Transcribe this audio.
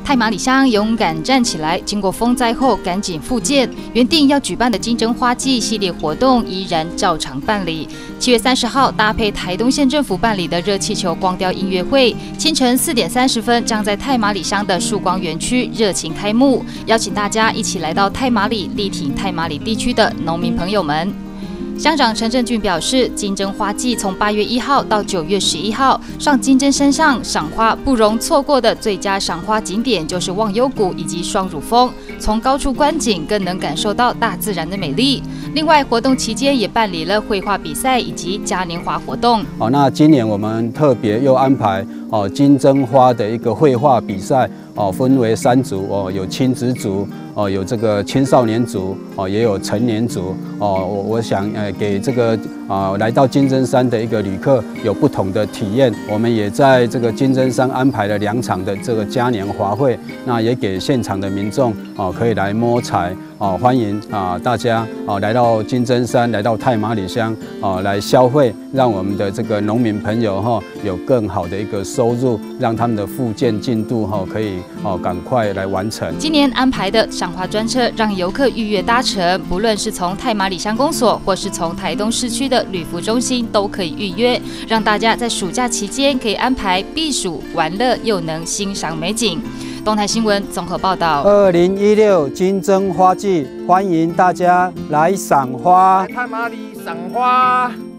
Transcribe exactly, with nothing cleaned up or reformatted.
太麻里乡勇敢站起来，经过风灾后赶紧复建，原定要举办的金针花季系列活动依然照常办理。七月三十号，搭配台东县政府办理的热气球光雕音乐会，清晨四点三十分将在太麻里乡的曙光园区热情开幕，邀请大家一起来到太麻里，力挺太麻里地区的农民朋友们。乡长陈正俊表示，金针花季从八月一号到九月十一号，上金针山上赏花不容错过的最佳赏花景点就是忘忧谷以及双乳峰，从高处观景更能感受到大自然的美丽。另外，活动期间也办理了绘画比赛以及嘉年华活动。 哦，那今年我们特别又安排哦金针花的一个绘画比赛哦，分为三组哦，有亲子组。哦，有这个青少年组哦，也有成年组哦。我我想呃，给这个啊、呃、来到金针山的一个旅客有不同的体验。我们也在这个金针山安排了两场的这个嘉年华会，那也给现场的民众哦可以来摸彩哦，欢迎啊、呃、大家哦来到金针山，来到太麻里乡哦来消费，让我们的这个农民朋友哈、哦、有更好的一个收入，让他们的复健进度哈、哦、可以哦赶快来完成。 今年安排的赏花专车让游客预约搭乘，不论是从太麻里乡公所，或是从台东市区的旅服中心，都可以预约，让大家在暑假期间可以安排避暑玩乐，又能欣赏美景。东台新闻综合报道。 二零一六金针花季，欢迎大家来赏花。 来太麻里赏花。